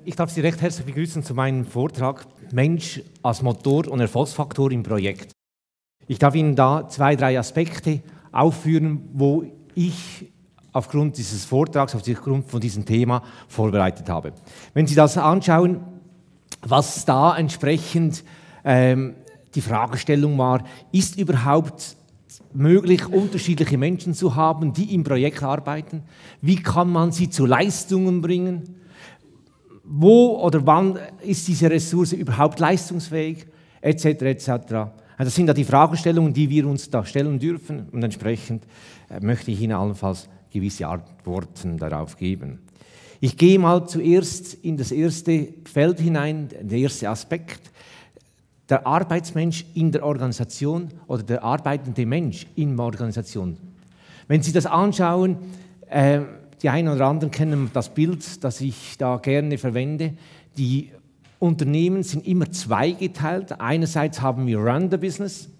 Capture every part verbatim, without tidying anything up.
Ich darf Sie recht herzlich begrüßen zu meinem Vortrag Mensch als Motor und Erfolgsfaktor im Projekt. Ich darf Ihnen da zwei, drei Aspekte aufführen, wo ich aufgrund dieses Vortrags, aufgrund von diesem Thema vorbereitet habe. Wenn Sie das anschauen, was da entsprechend ähm, die Fragestellung war, ist überhaupt möglich, unterschiedliche Menschen zu haben, die im Projekt arbeiten? Wie kann man sie zu Leistungen bringen? Wo oder wann ist diese Ressource überhaupt leistungsfähig? Etc. et cetera. Das sind ja die Fragestellungen, die wir uns da stellen dürfen, und entsprechend äh, möchte ich Ihnen allenfalls gewisse Antworten darauf geben. Ich gehe mal zuerst in das erste Feld hinein, der erste Aspekt. Der Arbeitsmensch in der Organisation oder der arbeitende Mensch in der Organisation. Wenn Sie das anschauen, äh, die einen oder anderen kennen das Bild, das ich da gerne verwende. Die Unternehmen sind immer zweigeteilt. Einerseits haben wir Run the Business,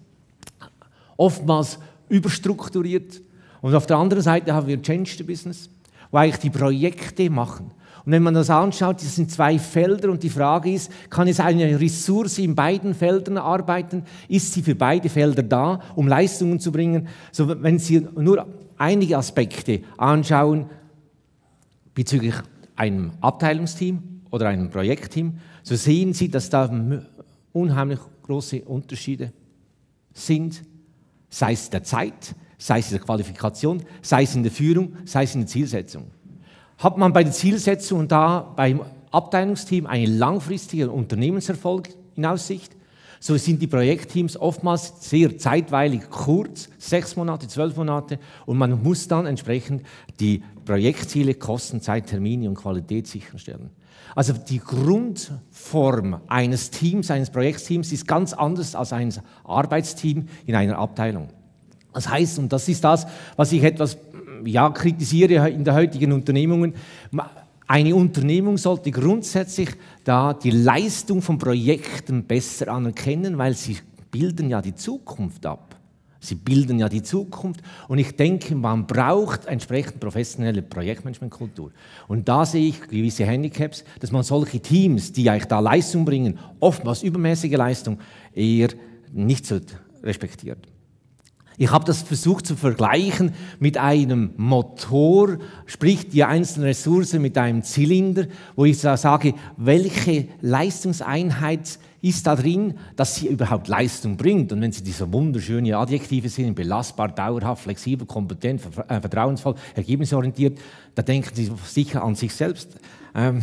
oftmals überstrukturiert. Und auf der anderen Seite haben wir Change the Business, wo eigentlich die Projekte machen. Und wenn man das anschaut, das sind zwei Felder und die Frage ist, kann es eine Ressource in beiden Feldern arbeiten? Ist sie für beide Felder da, um Leistungen zu bringen? So, wenn Sie nur einige Aspekte anschauen, bezüglich einem Abteilungsteam oder einem Projektteam, so sehen Sie, dass da unheimlich große Unterschiede sind, sei es in der Zeit, sei es in der Qualifikation, sei es in der Führung, sei es in der Zielsetzung. Hat man bei der Zielsetzung und da beim Abteilungsteam einen langfristigen Unternehmenserfolg in Aussicht, so sind die Projektteams oftmals sehr zeitweilig kurz, sechs Monate, zwölf Monate, und man muss dann entsprechend die Projektziele, Kosten, Zeit, Termine und Qualität sicherstellen. Also die Grundform eines Teams, eines Projektteams ist ganz anders als ein Arbeitsteam in einer Abteilung. Das heißt, und das ist das, was ich etwas ja, kritisiere in der heutigen Unternehmungen, eine Unternehmung sollte grundsätzlich da die Leistung von Projekten besser anerkennen, weil sie bilden ja die Zukunft ab. Sie bilden ja die Zukunft und ich denke, man braucht entsprechend professionelle Projektmanagementkultur. Und da sehe ich gewisse Handicaps, dass man solche Teams, die eigentlich da Leistung bringen, oftmals übermäßige Leistung, eher nicht so respektiert. Ich habe das versucht zu vergleichen mit einem Motor, sprich die einzelne Ressource mit einem Zylinder, wo ich sage, welche Leistungseinheit ist da drin, dass sie überhaupt Leistung bringt. Und wenn Sie diese wunderschönen Adjektive sehen, belastbar, dauerhaft, flexibel, kompetent, vertrauensvoll, ergebnisorientiert, da denken Sie sicher an sich selbst. Ähm,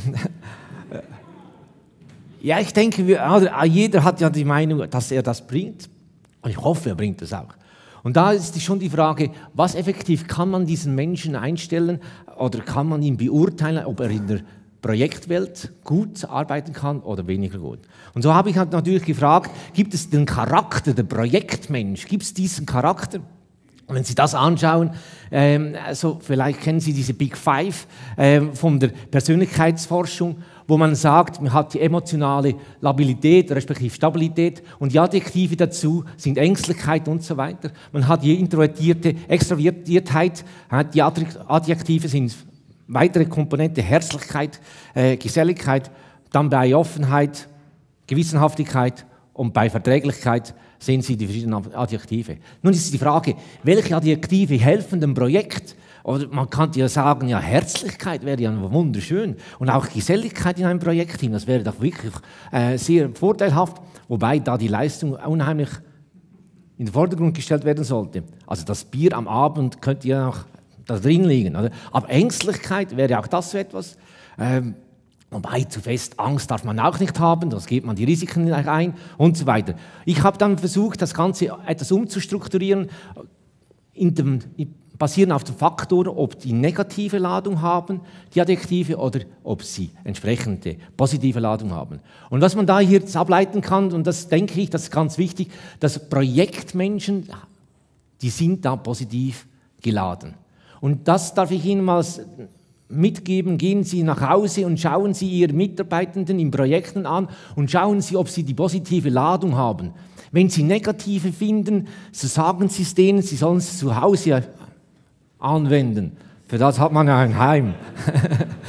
ja, ich denke, jeder hat ja die Meinung, dass er das bringt. Und ich hoffe, er bringt das auch. Und da ist schon die Frage, was effektiv kann man diesen Menschen einstellen oder kann man ihn beurteilen, ob er in der Projektwelt gut arbeiten kann oder weniger gut. Und so habe ich halt natürlich gefragt, gibt es den Charakter, der Projektmensch, gibt es diesen Charakter? Und wenn Sie das anschauen, ähm, also vielleicht kennen Sie diese Big Five ähm, von der Persönlichkeitsforschung, wo man sagt, man hat die emotionale Labilität, respektive Stabilität, und die Adjektive dazu sind Ängstlichkeit und so weiter. Man hat die introvertierte Extrovertiertheit, die Adjektive sind weitere Komponente, Herzlichkeit, äh, Geselligkeit, dann bei Offenheit, Gewissenhaftigkeit und bei Verträglichkeit sehen Sie die verschiedenen Adjektive. Nun ist die Frage, welche Adjektive helfen dem Projekt? Oder man kann ja sagen, ja, Herzlichkeit wäre ja wunderschön und auch Geselligkeit in einem Projektteam, das wäre doch wirklich äh, sehr vorteilhaft, wobei da die Leistung unheimlich in den Vordergrund gestellt werden sollte. Also das Bier am Abend könnte ja auch da drin liegen. Oder? Aber Ängstlichkeit wäre auch das so etwas. Ähm, Wobei, zu fest Angst darf man auch nicht haben, sonst geht man die Risiken ein und so weiter. Ich habe dann versucht, das Ganze etwas umzustrukturieren, in dem, basierend auf den Faktoren, ob die negative Ladung haben, die Adjektive, oder ob sie entsprechende positive Ladung haben. Und was man da hier jetzt ableiten kann, und das denke ich, das ist ganz wichtig, dass Projektmenschen, die sind da positiv geladen. Und das darf ich Ihnen mal mitgeben, gehen Sie nach Hause und schauen Sie Ihre Mitarbeitenden in Projekten an und schauen Sie, ob sie die positive Ladung haben. Wenn Sie negative finden, so sagen Sie es denen, Sie sollen es zu Hause anwenden. Für das hat man ja ein Heim.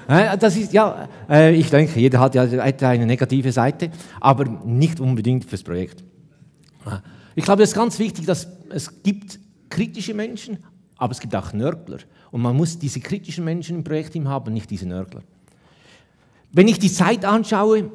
Äh, das ist, ja, äh, ich denke, jeder hat ja eine negative Seite, aber nicht unbedingt fürs Projekt. Ich glaube, es ist ganz wichtig, dass es gibt kritische Menschen, aber es gibt auch Nörgler. Und man muss diese kritischen Menschen im Projektteam haben, nicht diese Nörgler. Wenn ich die Zeit anschaue,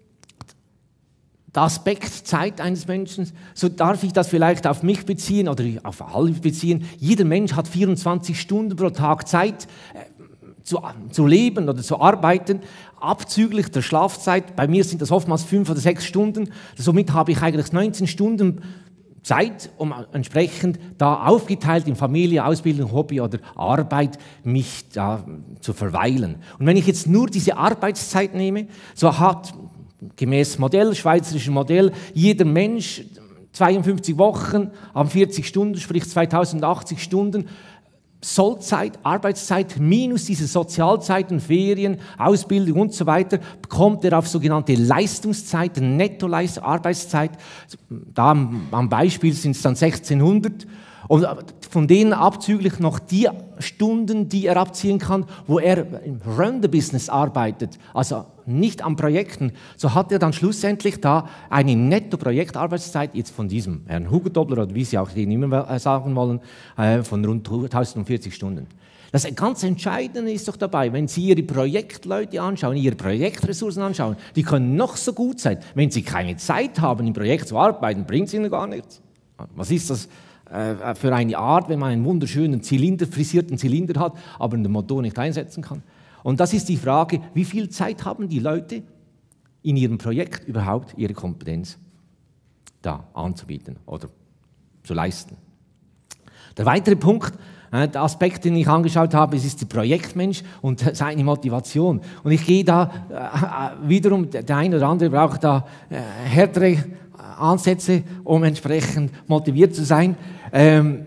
der Aspekt Zeit eines Menschen, so darf ich das vielleicht auf mich beziehen oder auf alle beziehen. Jeder Mensch hat vierundzwanzig Stunden pro Tag Zeit äh, zu, zu leben oder zu arbeiten, abzüglich der Schlafzeit. Bei mir sind das oftmals fünf oder sechs Stunden. Somit habe ich eigentlich neunzehn Stunden Zeit, um entsprechend da aufgeteilt in Familie, Ausbildung, Hobby oder Arbeit mich da zu verweilen. Und wenn ich jetzt nur diese Arbeitszeit nehme, so hat gemäß Modell, schweizerischem Modell, jeder Mensch zweiundfünfzig Wochen, haben vierzig Stunden, sprich zweitausendachtzig Stunden, Sollzeit, Arbeitszeit minus diese Sozialzeiten, Ferien, Ausbildung und so weiter, kommt er auf sogenannte Leistungszeit, Netto-Leistung, Arbeitszeit. Da am Beispiel sind es dann sechzehnhundert. Und von denen abzüglich noch die Stunden, die er abziehen kann, wo er im Render-Business arbeitet, also nicht an Projekten, so hat er dann schlussendlich da eine Netto-Projektarbeitszeit, jetzt von diesem Herrn Hugentobler oder wie Sie auch den immer sagen wollen, von rund tausendvierzig Stunden. Das ganz Entscheidende ist doch dabei, wenn Sie Ihre Projektleute anschauen, Ihre Projektressourcen anschauen, die können noch so gut sein. Wenn Sie keine Zeit haben, im Projekt zu arbeiten, bringt es Ihnen gar nichts. Was ist das für eine Art, wenn man einen wunderschönen Zylinder, frisierten Zylinder hat, aber den Motor nicht einsetzen kann? Und das ist die Frage, wie viel Zeit haben die Leute in ihrem Projekt überhaupt ihre Kompetenz da anzubieten oder zu leisten? Der weitere Punkt, der Aspekt, den ich angeschaut habe, ist der Projektmensch und seine Motivation. Und ich gehe da äh, wiederum, der eine oder andere braucht da äh, härtere Ansätze, um entsprechend motiviert zu sein. Ähm,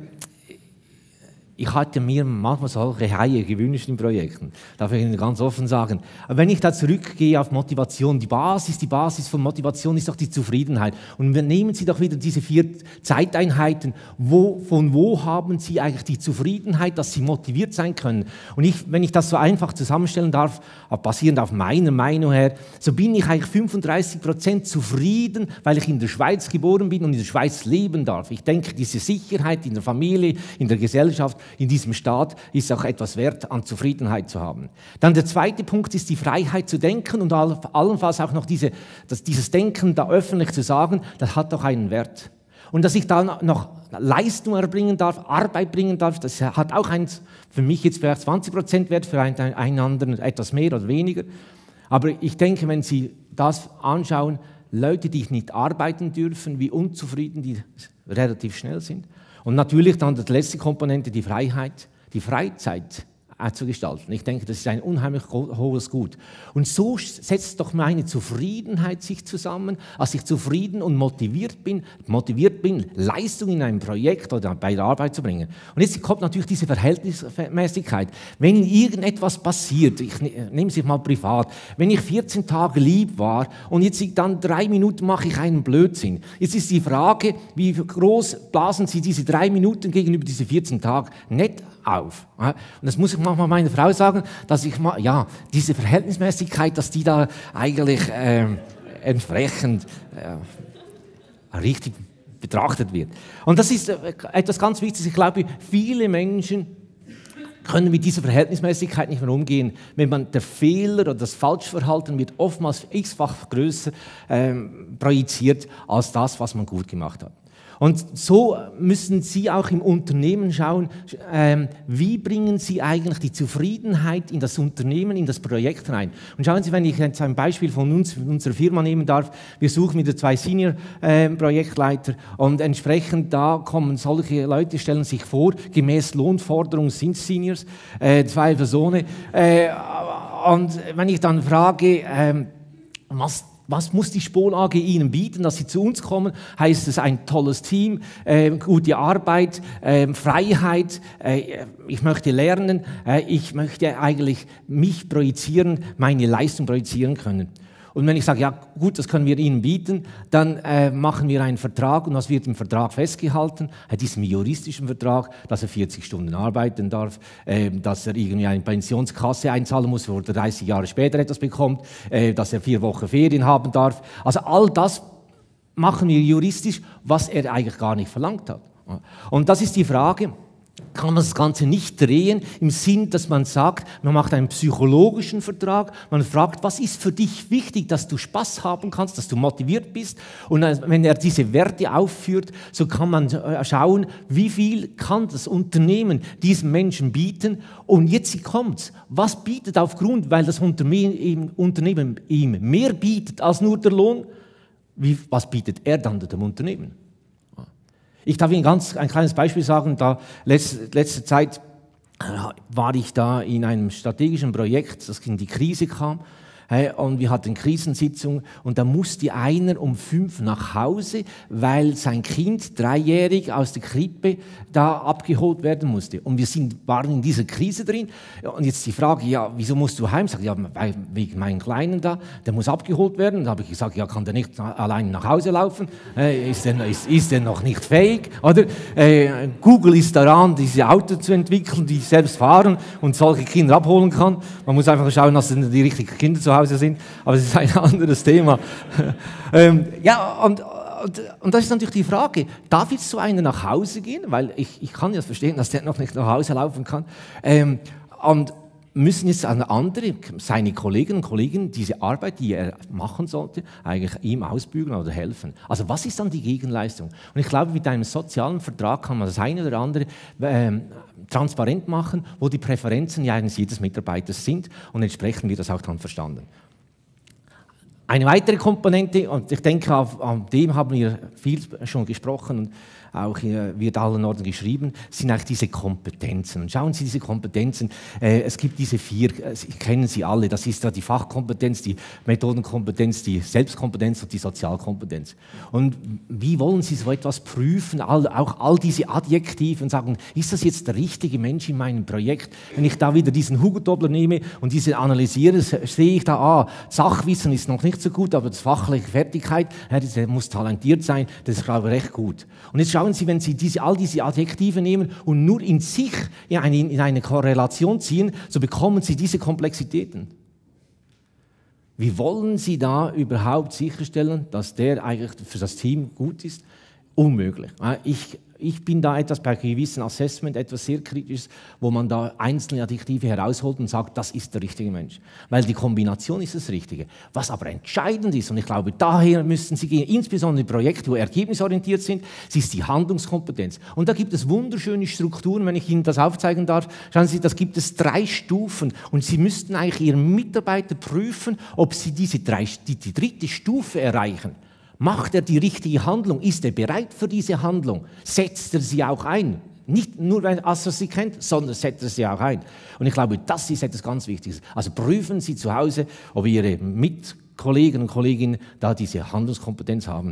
ich hatte mir manchmal solche Haie gewünscht in Projekten, darf ich Ihnen ganz offen sagen. Aber wenn ich da zurückgehe auf Motivation, die Basis, die Basis von Motivation ist doch die Zufriedenheit. Und wir nehmen Sie doch wieder diese vier Zeiteinheiten. Wo, von wo haben Sie eigentlich die Zufriedenheit, dass Sie motiviert sein können? Und ich, wenn ich das so einfach zusammenstellen darf, basierend auf meiner Meinung her, so bin ich eigentlich fünfunddreißig Prozent zufrieden, weil ich in der Schweiz geboren bin und in der Schweiz leben darf. Ich denke, diese Sicherheit in der Familie, in der Gesellschaft, in diesem Staat ist auch etwas wert, an Zufriedenheit zu haben. Dann der zweite Punkt ist die Freiheit zu denken und allenfalls auch noch diese, das, dieses Denken da öffentlich zu sagen, das hat doch einen Wert. Und dass ich da noch Leistung erbringen darf, Arbeit bringen darf, das hat auch einen, für mich jetzt vielleicht zwanzig Prozent Wert, für einen, einen anderen etwas mehr oder weniger. Aber ich denke, wenn Sie das anschauen, Leute, die nicht arbeiten dürfen, wie unzufrieden die relativ schnell sind. Und natürlich dann die letzte Komponente, die Freiheit, die Freizeit zu gestalten. Ich denke, das ist ein unheimlich hohes Gut. Und so setzt doch meine Zufriedenheit sich zusammen, als ich zufrieden und motiviert bin, motiviert bin, Leistung in einem Projekt oder bei der Arbeit zu bringen. Und jetzt kommt natürlich diese Verhältnismäßigkeit. Wenn irgendetwas passiert, ich nehme es mal privat, wenn ich vierzehn Tage lieb war und jetzt dann drei Minuten mache ich einen Blödsinn. Jetzt ist die Frage, wie groß blasen Sie diese drei Minuten gegenüber diesen vierzehn Tagen nett auf? Und das muss ich manchmal meiner Frau sagen, dass ich mal, ja, diese Verhältnismäßigkeit, dass die da eigentlich äh, entsprechend äh, richtig betrachtet wird. Und das ist äh, etwas ganz Wichtiges. Ich glaube, viele Menschen können mit dieser Verhältnismäßigkeit nicht mehr umgehen. Wenn man der Fehler oder das Falschverhalten wird oftmals x-fach größer äh, projiziert als das, was man gut gemacht hat. Und so müssen Sie auch im Unternehmen schauen, ähm, wie bringen Sie eigentlich die Zufriedenheit in das Unternehmen, in das Projekt rein. Und schauen Sie, wenn ich jetzt ein Beispiel von uns, unserer Firma nehmen darf, wir suchen wieder zwei Senior-Projektleiter äh, und entsprechend da kommen solche Leute, stellen sich vor, gemäß Lohnforderungen sind Seniors, äh, zwei Personen. Äh, und wenn ich dann frage, äh, was Was muss die Spol A G Ihnen bieten, dass Sie zu uns kommen? Heißt es ein tolles Team, äh, gute Arbeit, äh, Freiheit, äh, ich möchte lernen, äh, ich möchte eigentlich mich projizieren, meine Leistung projizieren können. Und wenn ich sage, ja gut, das können wir Ihnen bieten, dann äh, machen wir einen Vertrag und was wird im Vertrag festgehalten? Äh, diesen juristischen Vertrag, dass er vierzig Stunden arbeiten darf, äh, dass er irgendwie eine Pensionskasse einzahlen muss, wo er dreißig Jahre später etwas bekommt, äh, dass er vier Wochen Ferien haben darf. Also all das machen wir juristisch, was er eigentlich gar nicht verlangt hat. Und das ist die Frage, kann man das Ganze nicht drehen, im Sinn, dass man sagt, man macht einen psychologischen Vertrag, man fragt, was ist für dich wichtig, dass du Spaß haben kannst, dass du motiviert bist. Und wenn er diese Werte aufführt, so kann man schauen, wie viel kann das Unternehmen diesem Menschen bieten. Und jetzt kommt's, was bietet aufgrund, weil das Unternehmen ihm mehr bietet als nur der Lohn, wie, was bietet er dann dem Unternehmen? Ich darf Ihnen ganz ein kleines Beispiel sagen. Da letzte, letzte Zeit war ich da in einem strategischen Projekt, das in die Krise kam. Und wir hatten Krisensitzung und da musste einer um fünf nach Hause, weil sein Kind, dreijährig, aus der Krippe da abgeholt werden musste. Und wir sind, waren in dieser Krise drin. Und jetzt die Frage, ja, wieso musst du heim? Sag, ja, wegen meinem Kleinen da, der muss abgeholt werden. Da habe ich gesagt, ja, kann der nicht allein nach Hause laufen? Äh, ist, der, ist, ist der noch nicht fähig? Oder äh, Google ist daran, diese Autos zu entwickeln, die selbst fahren und solche Kinder abholen kann. Man muss einfach schauen, dass die richtigen Kinder zu Hause sind, aber es ist ein anderes Thema. ähm, ja, und, und, und das ist natürlich die Frage, darf jetzt so einer nach Hause gehen, weil ich, ich kann ja verstehen, dass der noch nicht nach Hause laufen kann, ähm, und müssen jetzt andere, seine Kolleginnen und Kollegen, diese Arbeit, die er machen sollte, eigentlich ihm ausbügeln oder helfen. Also was ist dann die Gegenleistung? Und ich glaube, mit einem sozialen Vertrag kann man das eine oder andere ähm, transparent machen, wo die Präferenzen ja eines jedes Mitarbeiters sind und entsprechend wird das auch dann verstanden. Eine weitere Komponente, und ich denke, auf, auf dem haben wir viel schon gesprochen und auch hier wird allen Orten geschrieben, sind eigentlich diese Kompetenzen. Und schauen Sie diese Kompetenzen, äh, es gibt diese vier, äh, Sie kennen sie alle, das ist da die Fachkompetenz, die Methodenkompetenz, die Selbstkompetenz und die Sozialkompetenz. Und wie wollen Sie so etwas prüfen, all, auch all diese Adjektive und sagen, ist das jetzt der richtige Mensch in meinem Projekt? Wenn ich da wieder diesen Hugo-Doppler nehme und diese analysiere, sehe ich da, ah, Sachwissen ist noch nicht so gut, aber das fachliche Fertigkeit, ja, der muss talentiert sein, das ist, glaube ich, recht gut. Und jetzt schauen Sie, wenn Sie diese, all diese Adjektive nehmen und nur in sich in eine, in eine Korrelation ziehen, so bekommen Sie diese Komplexitäten. Wie wollen Sie da überhaupt sicherstellen, dass der eigentlich für das Team gut ist? Unmöglich. Ich, ich bin da etwas bei gewissen Assessment etwas sehr Kritisches, wo man da einzelne Adjektive herausholt und sagt, das ist der richtige Mensch. Weil die Kombination ist das Richtige. Was aber entscheidend ist, und ich glaube, daher müssen Sie gehen, insbesondere in Projekte, wo ergebnisorientiert sind, es ist die Handlungskompetenz. Und da gibt es wunderschöne Strukturen, wenn ich Ihnen das aufzeigen darf. Schauen Sie, das gibt es drei Stufen. Und Sie müssten eigentlich Ihren Mitarbeiter prüfen, ob Sie diese drei, die, die dritte Stufe erreichen. Macht er die richtige Handlung? Ist er bereit für diese Handlung? Setzt er sie auch ein? Nicht nur, als er sie kennt, sondern setzt er sie auch ein. Und ich glaube, das ist etwas ganz Wichtiges. Also prüfen Sie zu Hause, ob Ihre Mitkollegen und Kolleginnen da diese Handlungskompetenz haben.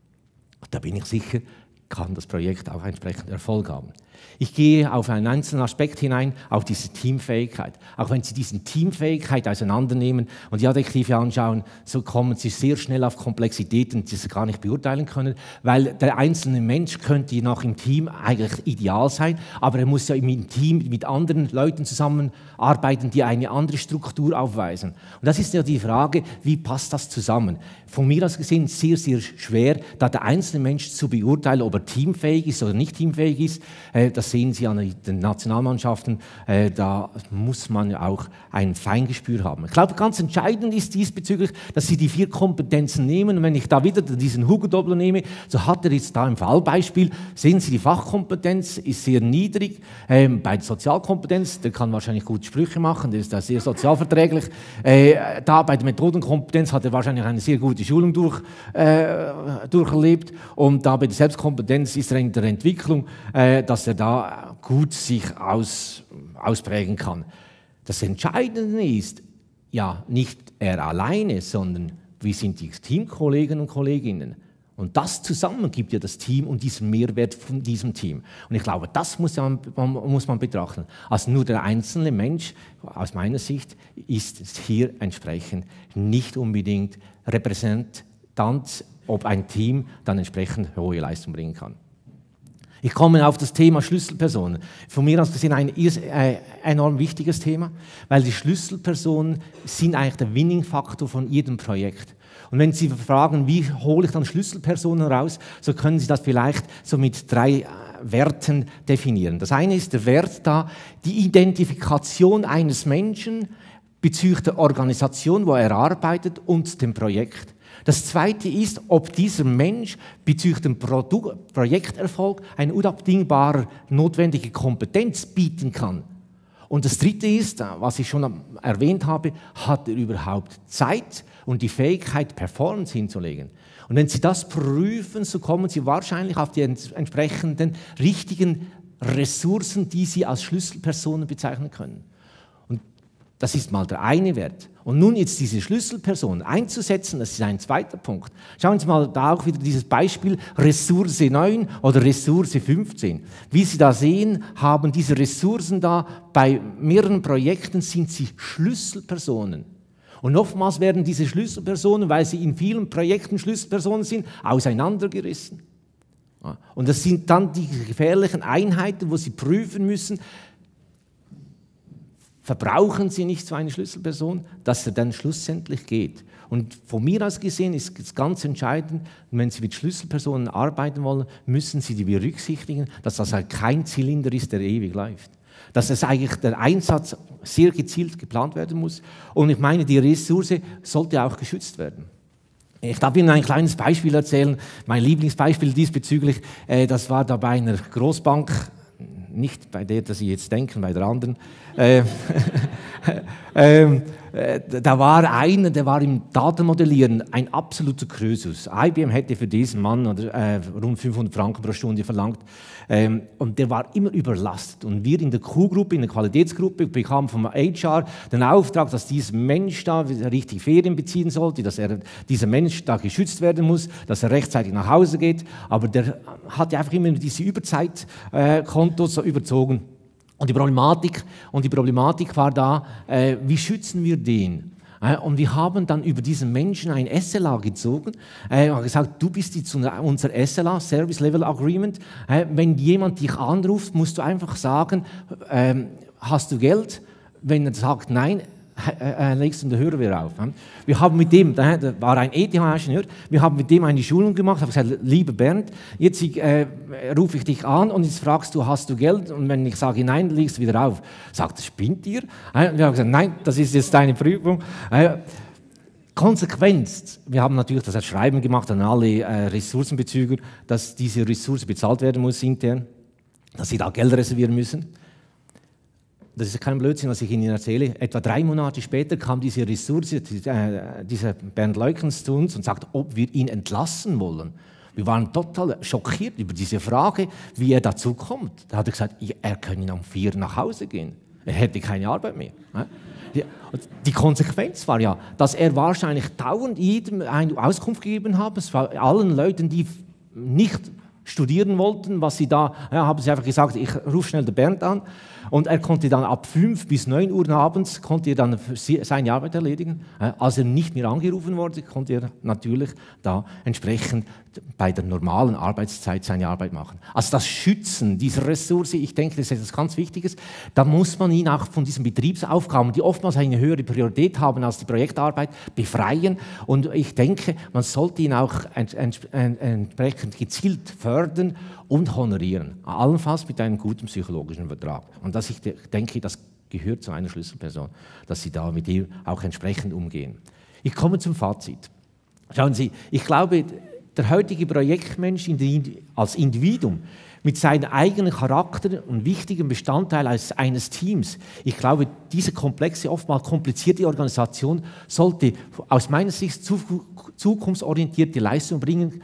Da bin ich sicher, kann das Projekt auch entsprechend Erfolg haben. Ich gehe auf einen einzelnen Aspekt hinein, auf diese Teamfähigkeit. Auch wenn Sie diese Teamfähigkeit auseinandernehmen und die Adjektive anschauen, so kommen Sie sehr schnell auf Komplexitäten, die Sie gar nicht beurteilen können, weil der einzelne Mensch könnte noch im Team eigentlich ideal sein, aber er muss ja im Team mit anderen Leuten zusammenarbeiten, die eine andere Struktur aufweisen. Und das ist ja die Frage, wie passt das zusammen? Von mir aus gesehen sehr, sehr schwer, da der einzelne Mensch zu beurteilen, ob er teamfähig ist oder nicht teamfähig ist. Das sehen Sie an den Nationalmannschaften, da muss man ja auch ein Feingespür haben. Ich glaube, ganz entscheidend ist diesbezüglich, dass Sie die vier Kompetenzen nehmen. Und wenn ich da wieder diesen Hugo-Doppler nehme, so hat er jetzt da im Fallbeispiel, sehen Sie, die Fachkompetenz ist sehr niedrig. Ähm, bei der Sozialkompetenz, der kann wahrscheinlich gute Sprüche machen, der ist da sehr sozialverträglich. Äh, da bei der Methodenkompetenz hat er wahrscheinlich eine sehr gute Schulung durch, äh, durcherlebt. Und da bei der Selbstkompetenz ist er in der Entwicklung, äh, dass er da gut sich aus, ausprägen kann. Das Entscheidende ist ja nicht er alleine, sondern wie sind die Teamkollegen und Kolleginnen. Und das zusammen gibt ja das Team und diesen Mehrwert von diesem Team. Und ich glaube, das muss man, muss man betrachten. Also nur der einzelne Mensch, aus meiner Sicht, ist hier entsprechend nicht unbedingt repräsentant, ob ein Team dann entsprechend hohe Leistung bringen kann. Ich komme auf das Thema Schlüsselpersonen. Von mir aus gesehen ein äh, enorm wichtiges Thema, weil die Schlüsselpersonen sind eigentlich der Winning-Faktor von jedem Projekt. Und wenn Sie fragen, wie hole ich dann Schlüsselpersonen raus, so können Sie das vielleicht so mit drei Werten definieren. Das eine ist der Wert da, die Identifikation eines Menschen bezüglich der Organisation, wo er arbeitet, und dem Projekt. Das zweite ist, ob dieser Mensch bezüglich dem Produ- Projekterfolg eine unabdingbare notwendige Kompetenz bieten kann. Und das dritte ist, was ich schon erwähnt habe, hat er überhaupt Zeit und die Fähigkeit, Performance hinzulegen. Und wenn Sie das prüfen, so kommen Sie wahrscheinlich auf die entsprechenden richtigen Ressourcen, die Sie als Schlüsselpersonen bezeichnen können. Und das ist mal der eine Wert. Und nun jetzt diese Schlüsselpersonen einzusetzen, das ist ein zweiter Punkt. Schauen Sie mal da auch wieder dieses Beispiel Ressource neun oder Ressource fünfzehn. Wie Sie da sehen, haben diese Ressourcen da, bei mehreren Projekten sind sie Schlüsselpersonen. Und oftmals werden diese Schlüsselpersonen, weil sie in vielen Projekten Schlüsselpersonen sind, auseinandergerissen. Und das sind dann die gefährlichen Einheiten, wo Sie prüfen müssen, verbrauchen Sie nicht so eine Schlüsselperson, dass er dann schlussendlich geht. Und von mir aus gesehen ist es ganz entscheidend, wenn Sie mit Schlüsselpersonen arbeiten wollen, müssen Sie die berücksichtigen, dass das halt kein Zylinder ist, der ewig läuft. Dass es eigentlich der Einsatz sehr gezielt geplant werden muss. Und ich meine, die Ressource sollte auch geschützt werden. Ich darf Ihnen ein kleines Beispiel erzählen. Mein Lieblingsbeispiel diesbezüglich, äh, das war da bei einer Großbank, nicht bei der, dass Sie jetzt denken, bei der anderen. Äh, äh, äh, da war einer, der war im Datenmodellieren ein absoluter Krösus. I B M hätte für diesen Mann oder, äh, rund fünfhundert Franken pro Stunde verlangt. Ähm, und der war immer überlastet. Und wir in der Q-Gruppe, in der Qualitätsgruppe, bekamen vom H R den Auftrag, dass dieser Mensch da richtig Ferien beziehen sollte, dass er, dieser Mensch da geschützt werden muss, dass er rechtzeitig nach Hause geht. Aber der hatte einfach immer diese Überzeitkontos äh, so überzogen. Und die Problematik, und die Problematik war da, äh, wie schützen wir den? Äh, und wir haben dann über diesen Menschen ein S L A gezogen äh, und gesagt, du bist jetzt unser S L A, Service Level Agreement. Äh, wenn jemand dich anruft, musst du einfach sagen, äh, hast du Geld? Wenn er sagt nein, äh, legst du den Hörer wieder auf. Wir haben mit dem, der war ein E T H-Ingenieur, wir haben mit dem eine Schulung gemacht, habe gesagt, lieber Bernd, jetzt äh, rufe ich dich an und jetzt fragst du, hast du Geld? Und wenn ich sage nein, legst du wieder auf. Sagt, spinnt ihr? Und wir haben gesagt, nein, das ist jetzt deine Prüfung. Äh, Konsequenz, wir haben natürlich das Schreiben gemacht an alle äh, Ressourcenbezüger, dass diese Ressource bezahlt werden muss intern, dass sie da Geld reservieren müssen. Das ist kein Blödsinn, was ich Ihnen erzähle. Etwa drei Monate später kam diese Ressource, äh, dieser Bernd Leukens zu uns und sagte, ob wir ihn entlassen wollen. Wir waren total schockiert über diese Frage, wie er dazu kommt. Da hat er gesagt, er könne um vier nach Hause gehen. Er hätte keine Arbeit mehr. Die Konsequenz war ja, dass er wahrscheinlich dauernd jedem eine Auskunft gegeben hat. Es war allen Leuten, die nicht studieren wollten, was sie da, ja, haben sie einfach gesagt, ich rufe schnell den Bernd an. Und er konnte dann ab fünf bis neun Uhr abends konnte er dann seine Arbeit erledigen. Als er nicht mehr angerufen wurde, konnte er natürlich da entsprechend bei der normalen Arbeitszeit seine Arbeit machen. Also das Schützen dieser Ressource, ich denke, das ist etwas ganz Wichtiges. Da muss man ihn auch von diesen Betriebsaufgaben, die oftmals eine höhere Priorität haben als die Projektarbeit, befreien. Und ich denke, man sollte ihn auch ents ents entsprechend gezielt fördern und honorieren. Allenfalls mit einem guten psychologischen Vertrag. Und das, ich denke, das gehört zu einer Schlüsselperson, dass Sie da mit ihr auch entsprechend umgehen. Ich komme zum Fazit. Schauen Sie, ich glaube, der heutige Projektmensch als Individuum mit seinem eigenen Charakter und wichtigen Bestandteil eines Teams, ich glaube, diese komplexe, oftmals komplizierte Organisation sollte aus meiner Sicht zukunftsorientierte Leistung bringen.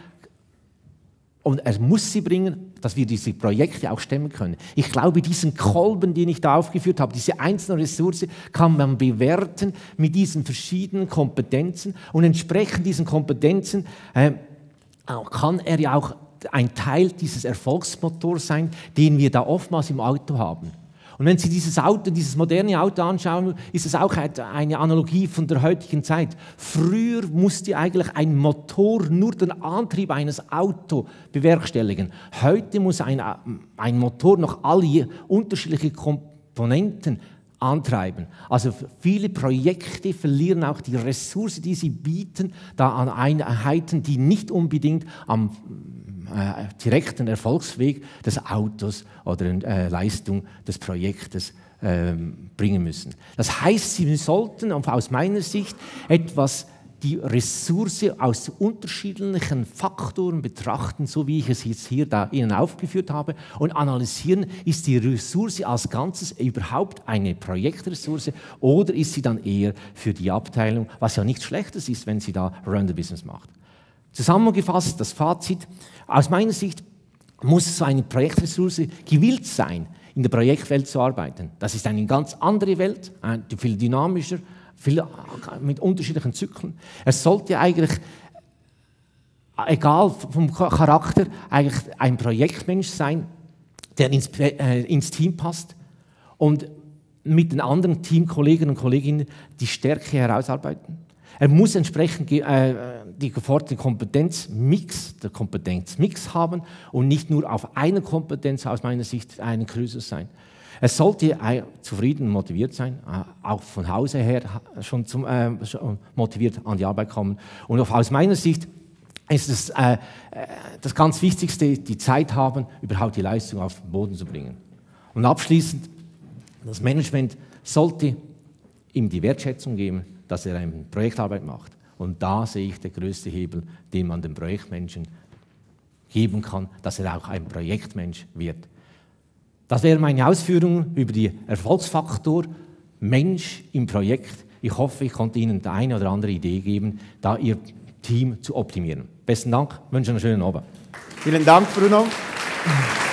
Und er muss sie bringen, dass wir diese Projekte auch stemmen können. Ich glaube, diesen Kolben, den ich da aufgeführt habe, diese einzelne Ressource, kann man bewerten mit diesen verschiedenen Kompetenzen und entsprechend diesen Kompetenzen äh, kann er ja auch ein Teil dieses Erfolgsmotors sein, den wir da oftmals im Auto haben. Und wenn Sie dieses Auto, dieses moderne Auto anschauen, ist es auch eine Analogie von der heutigen Zeit. Früher musste eigentlich ein Motor nur den Antrieb eines Autos bewerkstelligen. Heute muss ein, ein Motor noch alle unterschiedlichen Komponenten antreiben. Also viele Projekte verlieren auch die Ressource, die sie bieten, da an Einheiten, die nicht unbedingt am äh, direkten Erfolgsweg des Autos oder äh, Leistung des Projektes äh, bringen müssen. Das heißt, sie sollten aus meiner Sicht etwas die Ressource aus unterschiedlichen Faktoren betrachten, so wie ich es jetzt hier da Ihnen aufgeführt habe, und analysieren, ist die Ressource als Ganzes überhaupt eine Projektressource oder ist sie dann eher für die Abteilung, was ja nichts Schlechtes ist, wenn sie da Run the Business macht. Zusammengefasst, das Fazit, aus meiner Sicht muss so eine Projektressource gewillt sein, in der Projektwelt zu arbeiten. Das ist eine ganz andere Welt, viel dynamischer, viel, mit unterschiedlichen Zyklen. Es sollte eigentlich, egal vom Charakter, eigentlich ein Projektmensch sein, der ins, äh, ins Team passt und mit den anderen Teamkollegen und Kolleginnen die Stärke herausarbeiten. Er muss entsprechend äh, die geforderte Kompetenzmix, der Kompetenzmix haben und nicht nur auf eine Kompetenz aus meiner Sicht ein Cruiser sein. Es sollte zufrieden und motiviert sein, auch von Hause her schon, zum, äh, schon motiviert an die Arbeit kommen. Und aus meiner Sicht ist es äh, das ganz Wichtigste, die Zeit haben, überhaupt die Leistung auf den Boden zu bringen. Und abschließend, das Management sollte ihm die Wertschätzung geben, dass er eine Projektarbeit macht. Und da sehe ich den größten Hebel, den man dem Projektmenschen geben kann, dass er auch ein Projektmensch wird. Das wären meine Ausführungen über den Erfolgsfaktor Mensch im Projekt. Ich hoffe, ich konnte Ihnen eine oder andere Idee geben, da Ihr Team zu optimieren. Besten Dank, wünsche einen schönen Abend. Vielen Dank, Bruno.